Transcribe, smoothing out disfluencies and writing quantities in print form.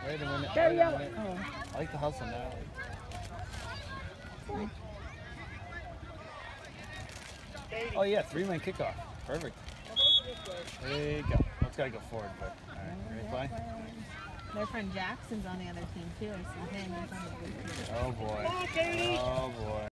Wait a minute. There Wait you a go. minute. Oh. I like the hustle now. Oh yeah, 3-man kickoff. Perfect. There you go. Well, it's gotta go forward, but all right. You ready to play? Their friend Jackson's on the other team too. I see him. Oh boy. Oh boy.